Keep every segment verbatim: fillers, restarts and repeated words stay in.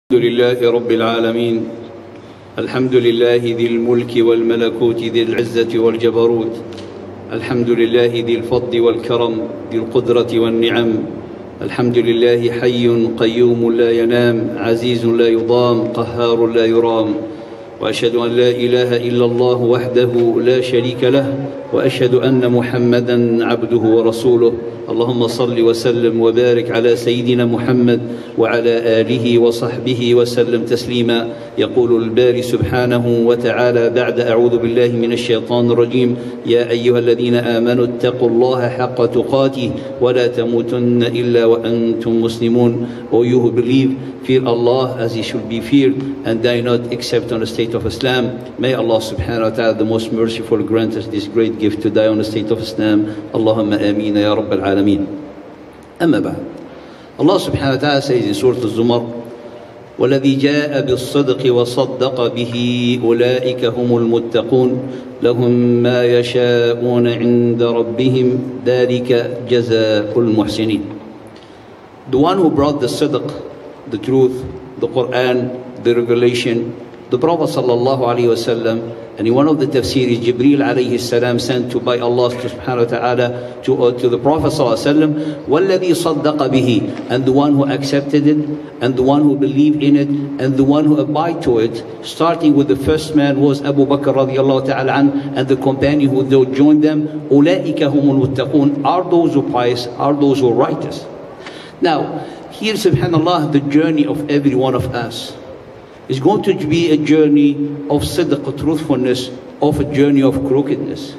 الحمد لله رب العالمين. الحمد لله ذي الملك والملكوت ذي العزة والجبروت. الحمد لله ذي الفضل والكرم ذي القدرة والنعم. الحمد لله حي قيوم لا ينام، عزيز لا يضام، قهار لا يرام. وأشهد أن لا إله إلا الله وحده لا شريك له، وأشهد أن محمدًا عبده ورسوله. اللهم صل وسلم وبارك على سيدنا محمد وعلى آله وصحبه وسلم تسليما. يقول الباري سبحانه وتعالى بعد أعوذ بالله من الشيطان الرجيم: يا أيها الذين آمنوا اتقوا الله حق تقاته ولا تموتن إلا وأنتم مسلمون. O you who believe, fear Allah as He should be feared, and die not except on the state of Islam. May Allah subhanahu wa ta'ala, the most merciful, grant us this great gift to die on the state of Islam. Allahumma ameen ya Rabbal Alameen. Amma ba'd. Allah subhanahu wa ta'ala says in Surah Al-Zumar: وَالَّذِي جَاءَ بِالصَّدْقِ وَصَدَّقَ بِهِ أُولَٰئِكَ هُمُ الْمُتَّقُونَ لَهُم مَّا يَشَاءُونَ عِندَ رَبِّهِمْ ذَلِكَ جَزَاءُ الْمُحْسِنِينَ. The one who brought the sidq, the truth, the Quran, the revelation, the Prophet sallallahu alaihi wasallam, and in one of the tafsirs, Jibreel alayhi salam sent to by Allah subhanahu wa ta'ala to, uh, to the Prophet sallallahu alaihi wasallam, وَالَّذِي صَدَّقَ بِهِ, and the one who accepted it, and the one who believed in it, and the one who abide to it. Starting with the first man was Abu Bakr radiallahu ta'ala an, and the companion who joined them. أُولَٰئِكَ هُمُ الْمُتَّقُونَ, are those who pious, are those who are righteous. Now, here subhanallah, the journey of every one of us is going to be a journey of sidq, truthfulness, of a journey of crookedness.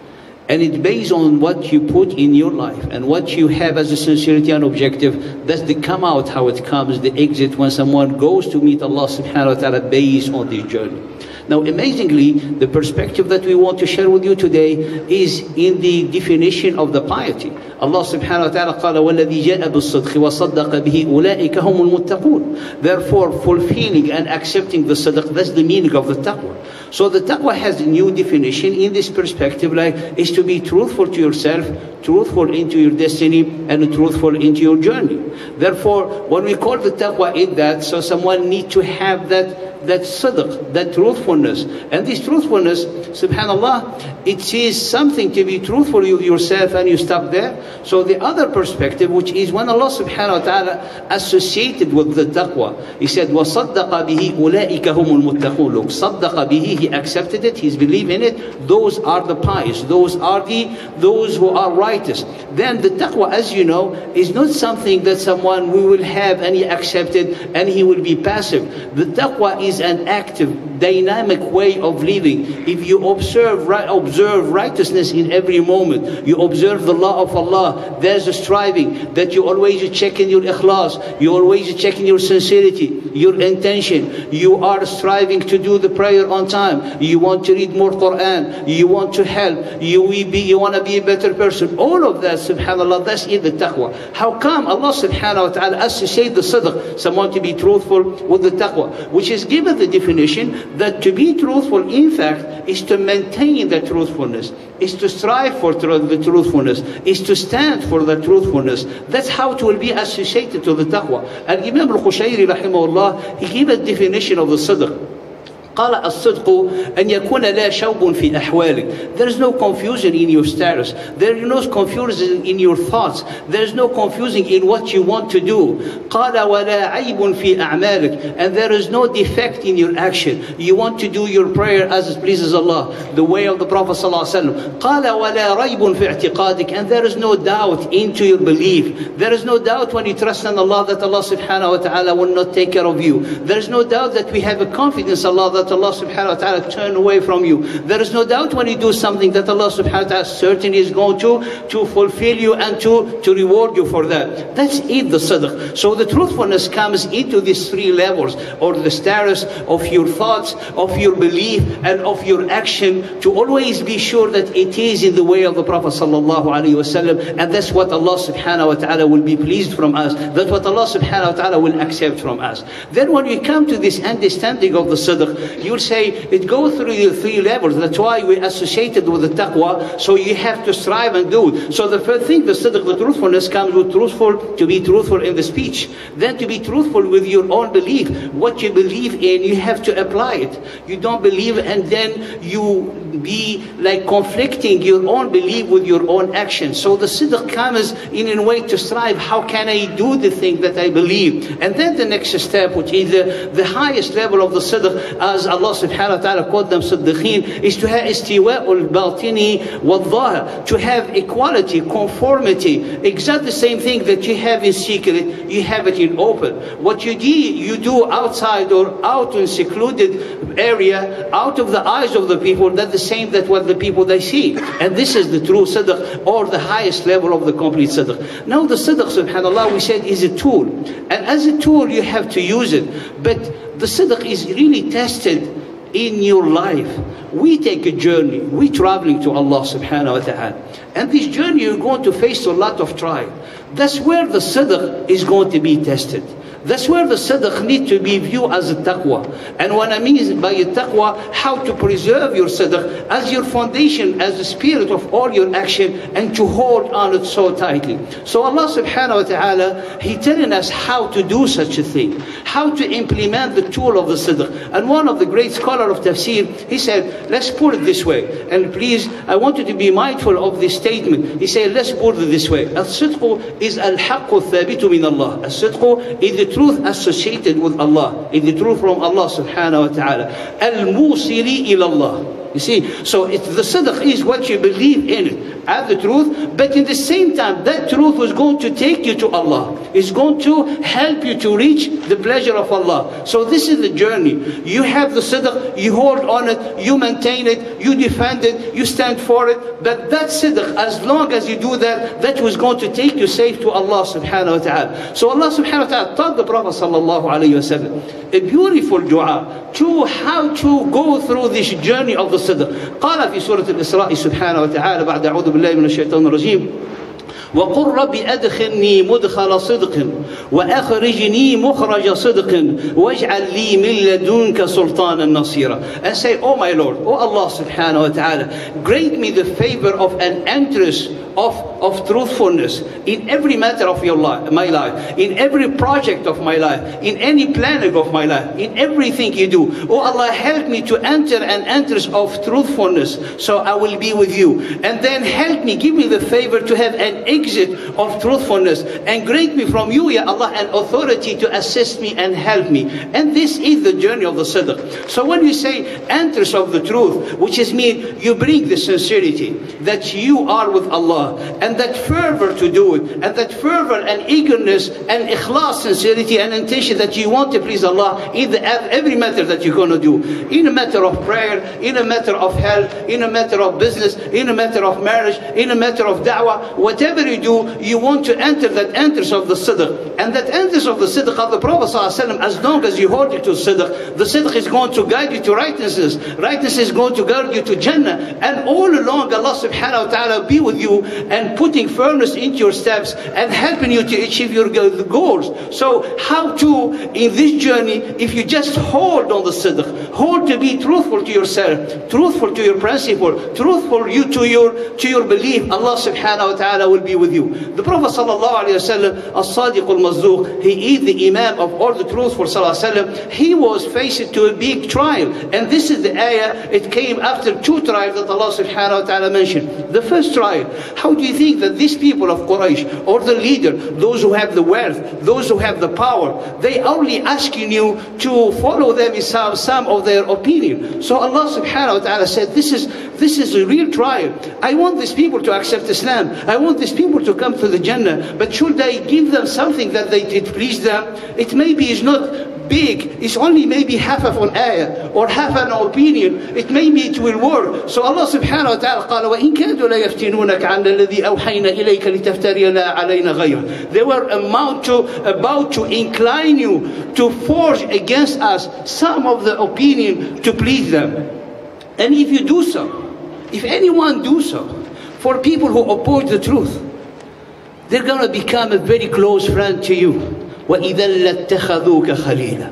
And it's based on what you put in your life and what you have as a sincerity and objective. That's the come out, how it comes, the exit when someone goes to meet Allah subhanahu wa ta'ala based on this journey. Now, amazingly, the perspective that we want to share with you today is in the definition of the piety. Allah subhanahu wa ta'ala قال وَالَّذِي جَاءَ بِالصِّدْقِ وَصَدَّقَ بِهِ أُولَٰئِكَ هُمُ الْمُتَّقُونَ. Therefore, fulfilling and accepting the sidq, that's the meaning of the taqwa. So the taqwa has a new definition in this perspective, like is to be truthful to yourself, truthful into your destiny, and truthful into your journey. Therefore, when we call the taqwa in that, so someone need to have that that sidq, that truthfulness. And this truthfulness, subhanallah, it is something to be truthful with yourself, and you stop there. So the other perspective, which is when Allah subhanahu wa ta'ala associated with the taqwa, He said, وَصَدَّقَ بِهِ أُولَٰئِكَ هُمُ الْمُتَّقُونَ. Look, صَدَّقَ بِهِ, he accepted it, he's believed in it. Those are the pious, those are the those who are righteous. Then the taqwa, as you know, is not something that someone we will have and he accepted and he will be passive. The taqwa is an active, dynamic way of living. If you observe right, observe righteousness in every moment, you observe the law of Allah, there's a striving that you always check in your ikhlas, you always check in your sincerity, your intention. You are striving to do the prayer on time, you want to read more Quran, you want to help, you, be, you want to be a better person. All of that, subhanAllah, that's in the taqwa. How come Allah subhanahu wa ta'ala associates the sidq, someone to be truthful, with the taqwa, which is given the definition that to be truthful, in fact, is to maintain the truthfulness, is to strive for the truthfulness, is to stand for the truthfulness. That's how it will be associated to the taqwa. And Imam al-Qushayri rahimahullah, he gave a definition of the sidq. قال الصدق أن يكون لا شوب في أحوالك. There is no confusion in your status. There is no confusion in your thoughts. There is no confusion in what you want to do. قال ولا عيب في أعمالك. And there is no defect in your action. You want to do your prayer as it pleases Allah, the way of the Prophet صلى الله عليه وسلم. قال ولا ريب في اعتقادك. And there is no doubt into your belief. There is no doubt when you trust in Allah that Allah subhanahu wa ta'ala will not take care of you. There is no doubt that we have a confidence in Allah that that Allah subhanahu wa ta'ala turn away from you. There is no doubt when you do something that Allah subhanahu wa ta'ala certainly is going to to fulfill you and to, to reward you for that. That's it, the sidq. So the truthfulness comes into these three levels, or the status of your thoughts, of your belief, and of your action, to always be sure that it is in the way of the Prophet sallallahu alaihi wasallam, and that's what Allah subhanahu wa ta'ala will be pleased from us. That's what Allah subhanahu wa ta'ala will accept from us. Then when we come to this understanding of the sidq, you'll say it goes through the three levels. That's why we associated with the taqwa. So you have to strive and do it. So the first thing, the sidq, the truthfulness, comes with truthful, to be truthful in the speech. Then to be truthful with your own belief. What you believe in, you have to apply it. You don't believe and then you be like conflicting your own belief with your own action. So the sidq comes in a way to strive. How can I do the thing that I believe? And then the next step, which is the, the highest level of the sidq, as Allah subhanahu wa ta'ala called them siddiqeen, is to have istiwa'ul batini wal dhahir, to have equality, conformity, exactly the same thing that you have in secret, you have it in open. What you do, you do outside or out in secluded area, out of the eyes of the people, that's the same that what the people they see. And this is the true sidq, or the highest level of the complete sidq. Now the sidq, subhanAllah, we said is a tool. And as a tool, you have to use it. But the sidq is really tested in your life. We take a journey. We're traveling to Allah subhanahu wa ta'ala. And this journey, you're going to face a lot of trial. That's where the sidq is going to be tested. That's where the sidq needs to be viewed as a taqwa. And what I mean is by a taqwa, how to preserve your sidq as your foundation, as the spirit of all your action, and to hold on it so tightly. So Allah subhanahu wa ta'ala, He telling us how to do such a thing, how to implement the tool of the sidq. And one of the great scholars of tafsir, he said, let's put it this way. And please, I want you to be mindful of this statement. He said, let's put it this way. Al-sidq is al-haqqu thabitu min Allah. Al-sidq is the truth associated with Allah, is the truth from Allah subhanahu wa ta'ala. Al-musili ila Allah. You see, so it's, the sidq is what you believe in it, as the truth, but in the same time, that truth is going to take you to Allah. It's going to help you to reach the pleasure of Allah. So this is the journey. You have the sidq, you hold on it, you maintain it, you defend it, you stand for it. But that sidq, as long as you do that, that was going to take you safe to Allah subhanahu wa ta'ala. So Allah subhanahu wa ta'ala taught the Prophet sallallahu alayhi wa sallam a beautiful dua to how to go through this journey of the الصدق. قال في سورة الإسراء سبحانه وتعالى بعد أعوذ بالله من الشيطان الرجيم وقل رب أدخلني مدخل صدق وأخرجني مخرج صدق واجعل لي من لدنك سلطانا نصيرا. And say, oh my Lord, oh Allah subhanahu wa ta'ala, grant me the favor of an entrance of, of truthfulness in every matter of your life, my life, in every project of my life, in any planning of my life, in everything you do. Oh Allah, help me to enter an entrance of truthfulness so I will be with you. And then help me, give me the favor to have an exit of truthfulness, and grant me from you, Ya Allah, an authority to assist me and help me. And this is the journey of the sidq. So when you say entrance of the truth, which is mean you bring the sincerity that you are with Allah, and that fervor to do it, and that fervor and eagerness and ikhlas, sincerity and intention that you want to please Allah in the, every matter that you're going to do, in a matter of prayer, in a matter of health, in a matter of business, in a matter of marriage, in a matter of da'wah, whatever you do, you want to enter that entrance of the sidq. And that entrance of the sidq of the Prophet ﷺ, as long as you hold it to sidq, the sidq is going to guide you to righteousness. Righteousness is going to guide you to Jannah. And all along Allah subhanahu wa ta'ala be with you and putting firmness into your steps and helping you to achieve your goals. So how to, in this journey, if you just hold on the sidq, hold to be truthful to yourself, truthful to your principle, truthful you to your to your belief, Allah subhanahu wa ta'ala will be with you. The Prophet sallallahu alayhi wa sallam, as-sadiq al-mazduq, he is the imam of all the truthful sallallahu alayhi wa sallam. He was faced to a big trial. And this is the ayah, it came after two trials that Allah subhanahu wa ta'ala mentioned. The first trial, how do you think that these people of Quraysh, or the leader, those who have the wealth, those who have the power, they only asking you to follow them in some, some of their opinion. So Allah subhanahu wa ta'ala said, this is, this is a real trial. I want these people to accept Islam. I want these people to come to the Jannah. But should I give them something that they did please them? It maybe is not big, it's only maybe half of an ayah or half an opinion. It maybe it will work. So Allah subhanahu wa ta'ala قال وإن كادوا ليفتنونك عن الذي أوحينا إليك لتفتري علينا غيره. They were about to, about to incline you to forge against us some of the opinion to please them. And if you do so, if anyone do so, for people who oppose the truth, they're going to become a very close friend to you. وَإِذَا لَاتَّخَذُوكَ خَلِيلًا.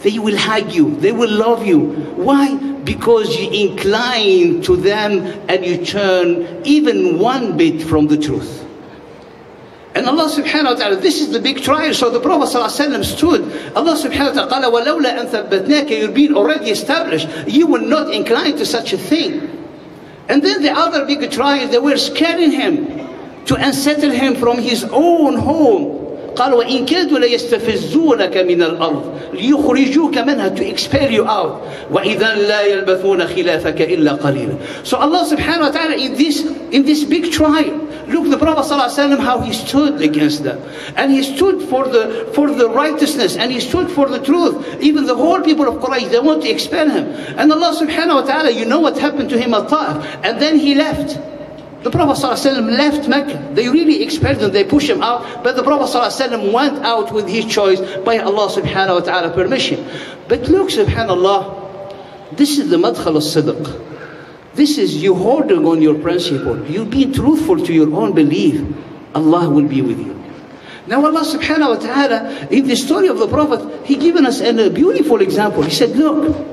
They will hug you. They will love you. Why? Because you incline to them and you turn even one bit from the truth. And Allah subhanahu wa ta'ala, this is the big trial. So the Prophet sallallahu alaihi wasallam stood. Allah subhanahu wa ta'ala, وَلَوْلَا أَن ثَبَّتْنَاكَ, you're being already established. You will not incline to such a thing. And then the other big trial, they were scaring him to unsettle him from his own home. قال وإن كادوا ليستفزونك من الأرض ليخرجوك منها, to expel you out. وإذا لا يلبثون خلافك إلا قليلا. So Allah subhanahu wa ta'ala, in this in this big trial, look, the Prophet sallallahu alaihi wasallam, how he stood against them, and he stood for the for the righteousness, and he stood for the truth. Even the whole people of Quraysh, they want to expel him, and Allah subhanahu wa ta'ala, you know what happened to him at Ta'if, and then he left. The Prophet ﷺ left Mecca. They really expelled him, they pushed him out. But the Prophet ﷺ went out with his choice by Allah subhanahu wa ta'ala permission. But look, subhanallah, this is the madkhal al-sidq. This is you holding on your principle. You being truthful to your own belief. Allah will be with you. Now Allah subhanahu wa ta'ala, in the story of the Prophet, He given us a beautiful example. He said, look,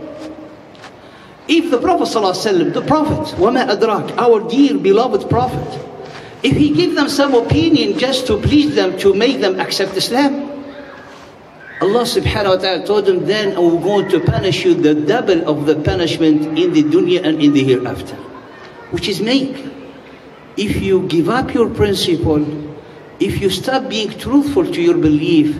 if the Prophet ﷺ, the Prophet, وَمَا أَدْرَاكَ, our dear beloved Prophet, if he gave them some opinion just to please them, to make them accept Islam, Allah subhanahu wa ta'ala told them, then I will going to punish you the double of the punishment in the dunya and in the hereafter. Which is make. If you give up your principle, if you stop being truthful to your belief,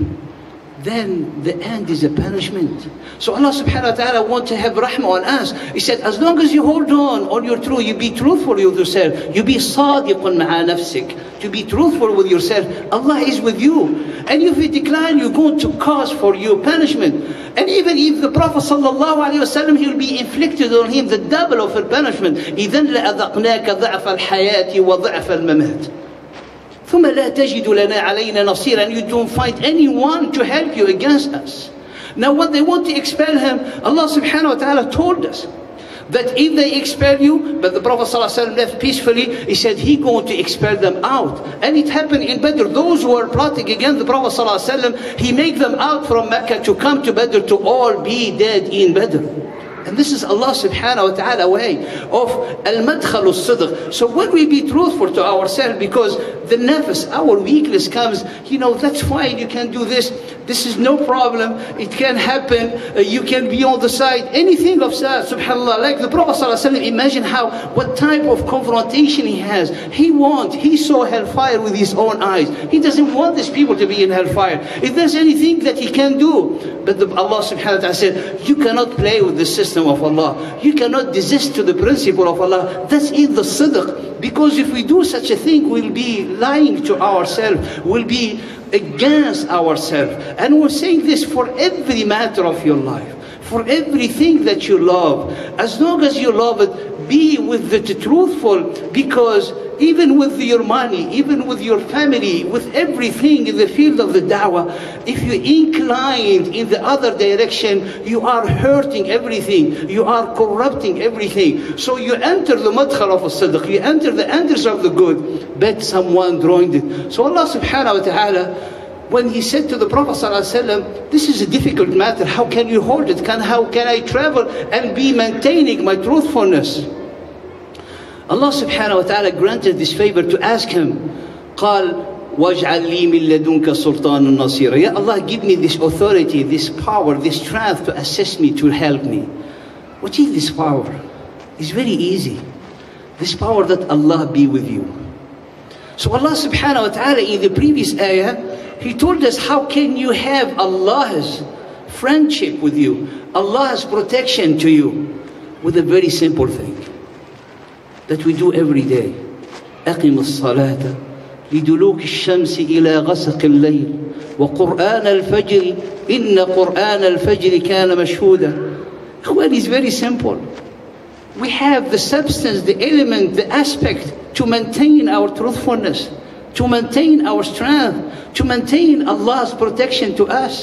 then the end is a punishment. So Allah subhanahu wa ta'ala wants to have rahmah on us. He said, as long as you hold on on your truth, you be truthful with yourself, you be sadiqun ma'a nafsik, to be truthful with yourself, Allah is with you. And if you decline, you're going to cause for your punishment. And even if the Prophet sallallahu alayhi wa sallam, he'll be inflicted on him the double of the punishment. إِذَنْ لَأَذَقْنَاكَ ضَعْفَ الْحَيَاةِ وَضَعْفَ الْمَمَاتِ ثم لا تجد لنا علينا نصيرا. And you don't find anyone to help you against us. Now what they want to expel him, Allah subhanahu wa ta'ala told us that if they expel you, but the Prophet ﷺ left peacefully, he said he going to expel them out. And it happened in Badr. Those who were plotting against the Prophet ﷺ, he made them out from Mecca to come to Badr, to all be dead in Badr. And this is Allah subhanahu wa ta'ala way of al-madkhal al-sidq. So when we be truthful to ourselves, because the nafs, our weakness comes, you know, that's fine, you can do this, this is no problem, it can happen, uh, you can be on the side, anything of that, subhanAllah. Like the Prophet ﷺ, imagine how, what type of confrontation he has. He wants, he saw hellfire with his own eyes. He doesn't want these people to be in hellfire. If there's anything that he can do, but the, Allah subhanahu wa ta'ala said, you cannot play with the system of Allah. You cannot desist to the principle of Allah. That's in the sidq. Because if we do such a thing, we'll be lying to ourselves. We'll be against ourselves. And we're saying this for every matter of your life. For everything that you love. As long as you love it, be with the truthful. Because even with your money, even with your family, with everything in the field of the da'wah, if you incline in the other direction, you are hurting everything. You are corrupting everything. So you enter the madkhal of al-sidq, you enter the entrance of the good, but someone joined it. So Allah subhanahu wa ta'ala, when He said to the Prophet ﷺ, this is a difficult matter, how can you hold it? Can, how can I travel and be maintaining my truthfulness? Allah subhanahu wa ta'ala granted this favor to ask him, قال وَاجْعَلْ لِي مِن لَدُنْكَ سُلْطَانًا نَصِيرًا. Ya Allah, give me this authority, this power, this strength to assist me, to help me. What is this power? It's very easy. This power that Allah be with you. So Allah subhanahu wa ta'ala in the previous ayah, He told us how can you have Allah's friendship with you, Allah's protection to you, with a very simple thing that we do every day. أقم الصلاة لدلوك الشمس إلى غسق الليل وقرآن الفجر إن قرآن الفجر كان مشهودا. Well, it's very simple. We have the substance, the element, the aspect to maintain our truthfulness, to maintain our strength, to maintain Allah's protection to us.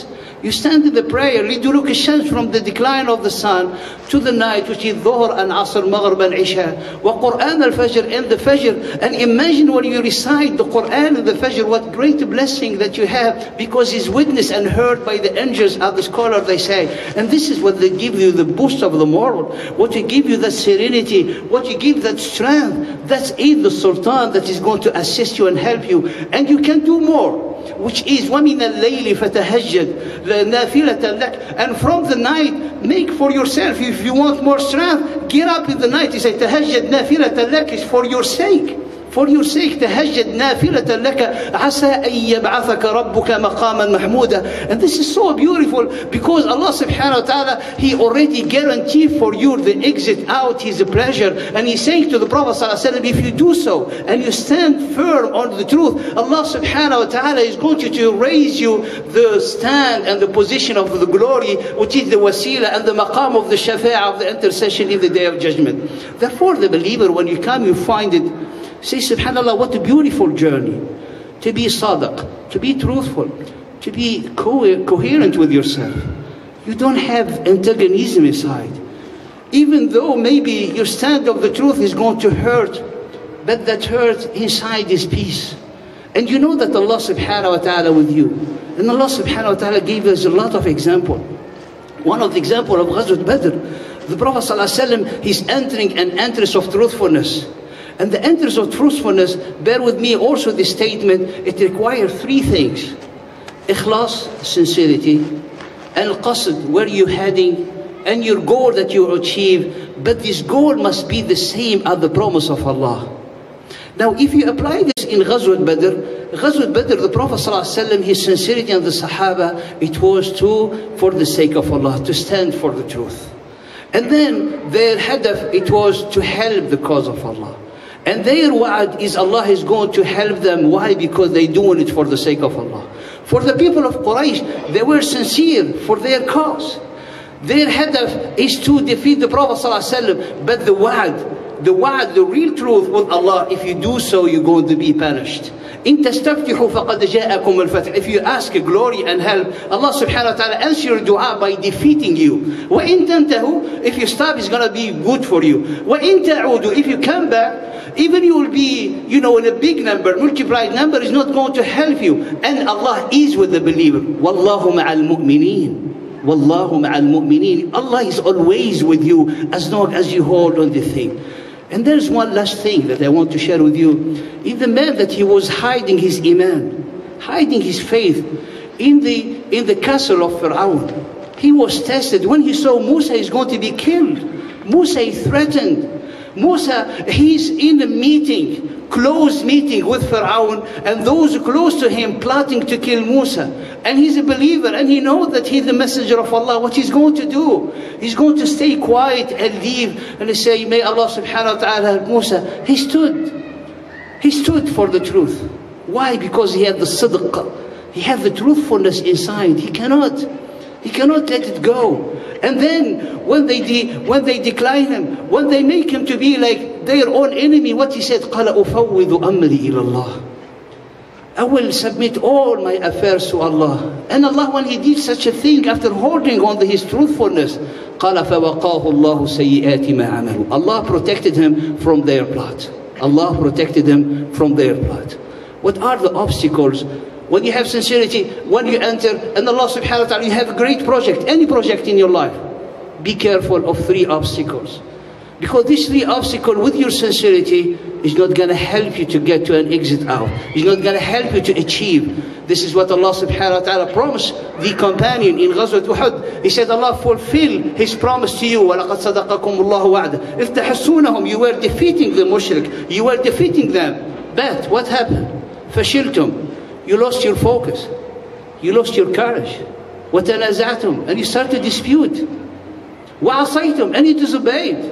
You stand in the prayer, لِدُلُوكِ الشَّمْسِ, from the decline of the sun to the night, which is Dhuhr and Asr, Maghrib and Isha, wa Quran al-Fajr, and the Fajr. And imagine when you recite the Quran and the Fajr, what great blessing that you have, because it's witnessed and heard by the angels, as the scholar they say. And this is what they give you, the boost of the moral, what you give you that serenity, what you give that strength. That's Eid the Sultan that is going to assist you and help you. And you can do more, which is وَمِنَ اللَّيْلِ فَتَهَجَّدْ نَافِلَةً لَكَ. And from the night, make for yourself. If you want more strength, get up in the night. You say, تَهَجَّدْ نَافِلَةً لَكَ, is for your sake. For your sake, تهجد نافلة لك عسى أن يبعثك ربك مقاما محمودا. And this is so beautiful, because Allah subhanahu wa ta'ala, He already guaranteed for you the exit out, His pleasure. And He's saying to the Prophet sallallahu alaihi wasallam, if you do so and you stand firm on the truth, Allah subhanahu wa ta'ala is going to, to raise you the stand and the position of the glory, which is the wasila and the maqam of the shafa'ah, of the intercession in the day of judgment. Therefore, the believer, when you come, you find it. Say, subhanAllah, what a beautiful journey. To be sadiq, to be truthful, to be co coherent with yourself. You don't have antagonism inside. Even though maybe your stand of the truth is going to hurt, but that hurt inside is peace. And you know that Allah subhanahu wa ta'ala with you. And Allah subhanahu wa ta'ala gave us a lot of examples. One of the examples of Ghazwat Badr, the Prophet sallallahu alaihi wasallam, he's entering an entrance of truthfulness. And the entrance of truthfulness, bear with me also this statement, it requires three things. Ikhlas, sincerity, and qasd, where you're heading, and your goal that you achieve. But this goal must be the same as the promise of Allah. Now, if you apply this in Ghazwat Badr, Ghazwat Badr, the Prophet ﷺ, his sincerity and the Sahaba, it was to, for the sake of Allah, to stand for the truth. And then their hadaf, it was to help the cause of Allah. And their wa'ad is Allah is going to help them. Why? Because they're doing it for the sake of Allah. For the people of Quraysh, they were sincere for their cause. Their hadaf is to defeat the Prophet ﷺ. But the wa'ad, the wa'ad, the real truth with Allah, if you do so, you're going to be punished. إن تستفتحوا فقد جاءكم الفتح. If you ask glory and help, Allah subhanahu wa ta'ala answers your dua by defeating you. وإن تنتهوا, if you stop, it's going to be good for you. وإن تعودوا, if you come back, even you will be, you know, in a big number, multiplied number is not going to help you. And Allah is with the believer. وَاللَّهُ مَعَ الْمُؤْمِنِينَ وَاللَّهُ مَعَ الْمُؤْمِنِينَ. Allah is always with you as long as you hold on the thing. And there's one last thing that I want to share with you. In the man that he was hiding his iman, hiding his faith in the, in the castle of Fir'aun. He was tested. When he saw Musa is going to be killed, Musa is threatened. Musa, he's in a meeting, closed meeting with Fir'aun, and those close to him plotting to kill Musa. And he's a believer, and he knows that he's the messenger of Allah. What he's going to do? He's going to stay quiet and leave, and he say, may Allah subhanahu wa ta'ala help Musa. He stood. He stood for the truth. Why? Because he had the sidq. He had the truthfulness inside. He cannot. He cannot let it go. And then when they de when they decline him, when they make him to be like their own enemy, what he said, قَالَ أُفَوِّضُ أَمْرِي إِلَى اللَّهِ. I will submit all my affairs to Allah. And Allah, when he did such a thing, after holding on to his truthfulness, قَالَ فَوَقَاهُ اللَّهُ سَيِّئَاتِ مَا عَمَلُوا. Allah protected him from their plot. Allah protected him from their plot. What are the obstacles? When you have sincerity, when you enter, and Allah subhanahu wa ta'ala, you have a great project, any project in your life, be careful of three obstacles. Because these three obstacles, with your sincerity, is not going to help you to get to an exit out. It's not going to help you to achieve. This is what Allah subhanahu wa ta'ala promised the companion in Ghazwat Uhud. He said, Allah fulfill His promise to you. وَلَقَدْ صَدَقَكُمُ اللَّهُ وَعْدَ. إِذْ تَحُسُّونَهُم, you were defeating the mushrik. You were defeating them. But what happened? فَشِلْتُمْ. You lost your focus. You lost your courage. وَتَنَازَعْتُمْ. And you started to dispute. وَعَصَيْتُمْ. And you disobeyed.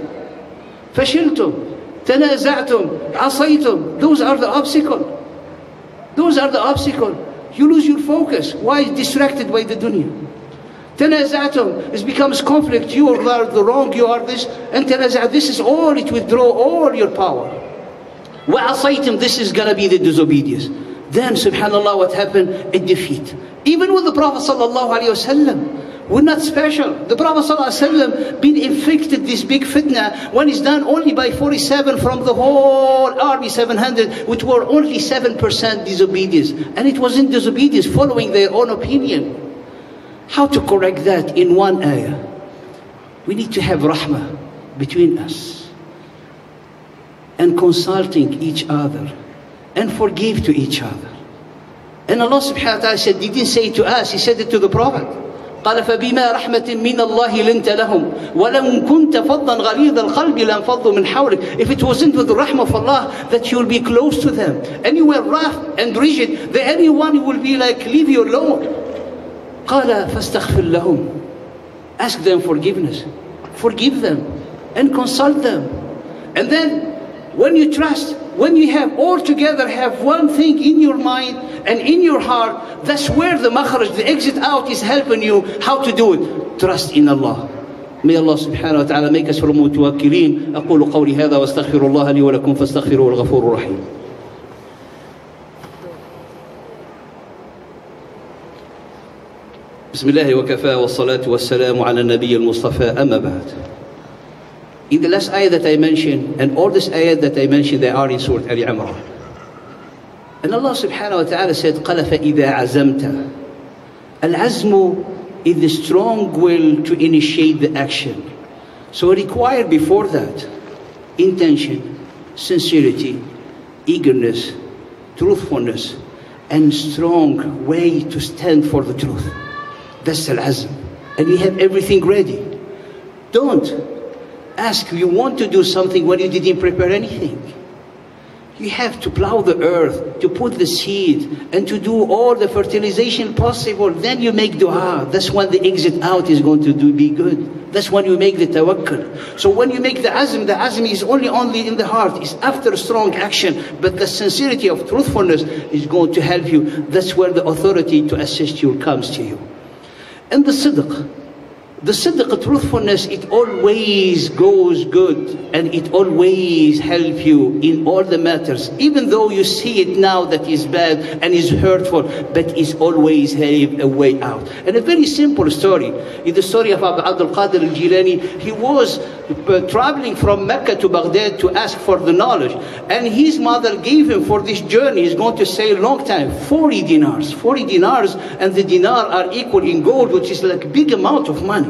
فَشِلْتُمْ. تَنَازَعْتُمْ. عَصَيْتُمْ. Those are the obstacles. Those are the obstacles. You lose your focus. Why? Distracted by the dunya. تَنَازَعْتُمْ. It becomes conflict. You are the wrong, you are this. And تَنَازَعْتُمْ. This is all, it withdraw all your power. وَعَصَيْتُمْ. This is going to be the disobedience. Then, subhanAllah, what happened? A defeat. Even with the Prophet sallallahu alaihi wasallam, we're not special. The Prophet ﷺ been inflicted this big fitna when it's done only by forty-seven from the whole army, seven hundred, which were only seven percent disobedience. And it wasn't disobedience, following their own opinion. How to correct that in one ayah? We need to have rahmah between us, and consulting each other, and forgive to each other. And Allah subhanahu wa ta'ala said, He didn't say it to us, He said it to the Prophet. قال فبما رحمة من الله لنت لهم ولو كنت فظا غليظ القلب لانفضوا من حولك. If it wasn't with the rahmah of Allah that you will be close to them, and you were rough and rigid, then anyone will be like, leave you alone. قال فاستغفر لهم. Ask them forgiveness, forgive them, and consult them. And then when you trust, when you have all together have one thing in your mind and in your heart, that's where the makhraj, the exit out, is helping you how to do it. Trust in Allah. May Allah subhanahu wa ta'ala make us from mutawakkilin. أقول قولي هذا واستغفر الله لي ولكم فاستغفروه الغفور الرحيم. بسم الله وكفى والصلاة والسلام على النبي المصطفى أما بعد. In the last ayah that I mentioned, and all this ayah that I mentioned, they are in Surah Ali Imran. And Allah subhanahu wa ta'ala said, قَالَ فَإِذَا عَزَمْتَ. Al-azmu is the strong will to initiate the action. So it required before that intention, sincerity, eagerness, truthfulness, and strong way to stand for the truth. That's al-azm. And you have everything ready. Don't ask, you want to do something when you didn't prepare anything. You have to plow the earth, to put the seed, and to do all the fertilization possible. Then you make dua. That's when the exit out is going to do, be good. That's when you make the tawakkul. So when you make the azm, the azm is only only in the heart. It's after strong action. But the sincerity of truthfulness is going to help you. That's where the authority to assist you comes to you. And the sidq. The sidq, truthfulness, it always goes good, and it always helps you in all the matters. Even though you see it now that is bad and is hurtful, but it's always have a way out. And a very simple story is the story of Abu Abdul Qadir al-Jilani. He was uh, traveling from Mecca to Baghdad to ask for the knowledge. And his mother gave him for this journey, he's going to stay a long time, forty dinars. forty dinars, and the dinar are equal in gold, which is like a big amount of money.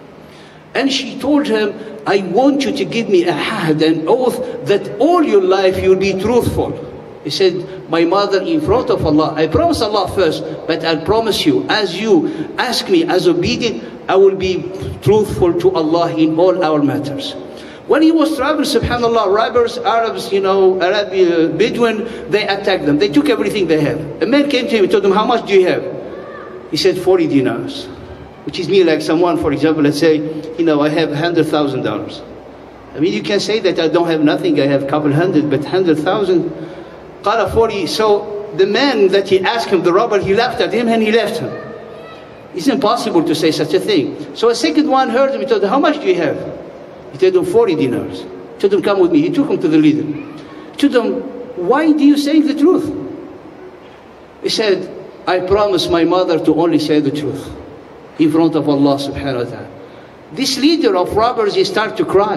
And she told him, I want you to give me a ahd, an oath, that all your life you'll be truthful. He said, my mother, in front of Allah, I promise Allah first, but I promise you, as you ask me as obedient, I will be truthful to Allah in all our matters. When he was traveling, subhanAllah, robbers, Arabs, you know, Arab, uh, Bedouin, they attacked them. They took everything they have. A man came to him and told him, how much do you have? He said, forty dinars. Which is me, like someone, for example, let's say, you know, I have one hundred thousand dollars. I mean, you can say that I don't have nothing, I have a couple hundred, but one hundred thousand, qala forty. So the man that he asked him, the robber, he laughed at him and he left him. It's impossible to say such a thing. So a second one heard him, he told him, how much do you have? He told him, forty dinars. He told him, come with me. He took him to the leader. He told him, why do you say the truth? He said, I promised my mother to only say the truth in front of Allah subhanahu wa ta'ala. This leader of robbers, he started to cry.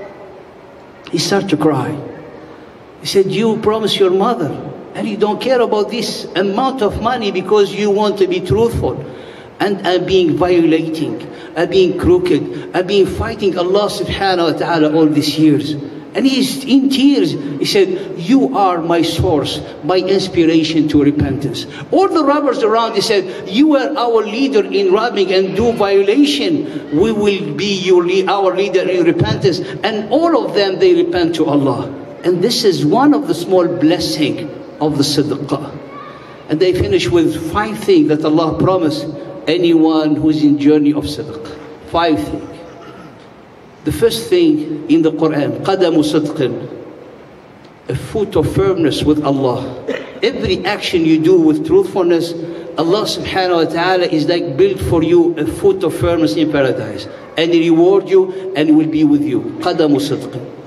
He started to cry. He said, you promised your mother, and you don't care about this amount of money because you want to be truthful. And I'm being violating, I'm being crooked, I'm being fighting Allah subhanahu wa ta'ala all these years. And he's in tears. He said, you are my source, my inspiration to repentance. All the robbers around, he said, you are our leader in robbing and do violation. We will be your lead, our leader in repentance. And all of them, they repent to Allah. And this is one of the small blessings of the sadaqah. And they finish with five things that Allah promised anyone who is in journey of sadaqah. Five things. The first thing in the Quran, قَدَمُ صَدْقٍ, a foot of firmness with Allah. Every action you do with truthfulness, Allah subhanahu wa ta'ala is like built for you a foot of firmness in paradise. And He reward you and will be with you. قَدَمُ صَدْقٍ.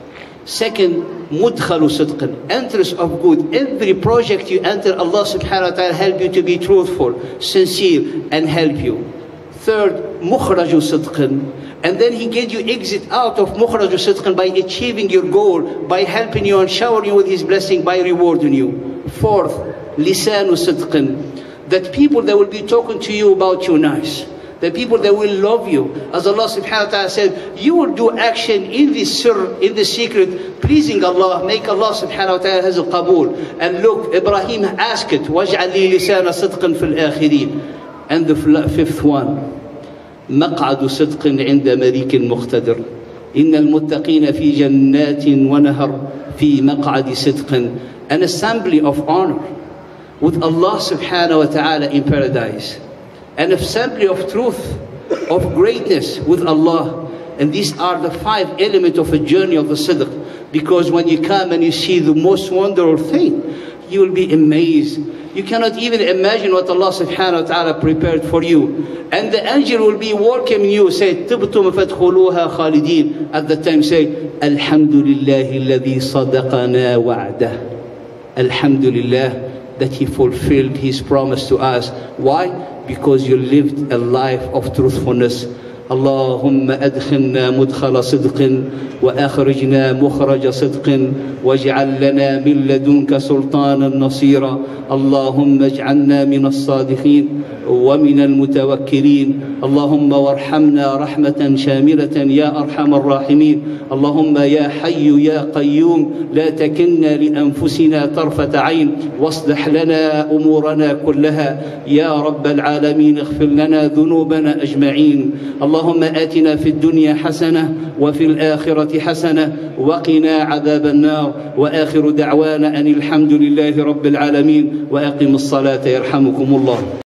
Second, mudkhalu sidqan, entrance of good. Every project you enter, Allah subhanahu wa ta'ala help you to be truthful, sincere, and help you. Third, mukhraju sidqan. And then He gave you exit out of mukhraju sidqan by achieving your goal, by helping you and showering you with His blessing, by rewarding you. Fourth, lisanu sidqan. That people that will be talking to you about you nice. The people that will love you. As Allah subhanahu wa ta'ala said, you will do action in the sir, in the secret, pleasing Allah, make Allah subhanahu wa ta'ala has a qabul. And look, Ibrahim asked it, وَاجْعَلْ لِي لِسَانَ صِدْقٍ فِي الْآخِرِينَ. And the fifth one, مَقْعَدُ صِدْقٍ عِنْدَ مَلِيكٍ مُقْتَدِرٍ. إِنَّ الْمُتَّقِينَ فِي جَنَّاتٍ وَنَهَرٍ فِي مَقْعَدِ صِدْقٍ. An assembly of honor with Allah subhanahu wa ta'ala in paradise. An assembly of truth, of greatness with Allah. And these are the five elements of a journey of the sidq. Because when you come and you see the most wonderful thing, you will be amazed. You cannot even imagine what Allah subhanahu wa ta'ala prepared for you. And the angel will be welcoming you, say, تِبْتُمْ فَادْخُلُوهَا خَالِدِينَ. At the time say, Alhamdulillahi alladhi sadaqana wa'dah. Alhamdulillah, that He fulfilled His promise to us. Why? Because you lived a life of truthfulness. اللهم أدخلنا مدخل صدق وأخرجنا مخرج صدق واجعل لنا من لدنك سلطانا نصيرا. اللهم اجعلنا من الصادقين ومن المتوكلين. اللهم وارحمنا رحمة شاملة يا أرحم الراحمين. اللهم يا حي يا قيوم لا تكلنا لأنفسنا طرفة عين واصلح لنا أمورنا كلها يا رب العالمين. اغفر لنا ذنوبنا أجمعين. اللهم آتنا في الدنيا حسنة وفي الآخرة حسنة وقنا عذاب النار. وآخر دعوانا أن الحمد لله رب العالمين. وأقم الصلاة يرحمكم الله.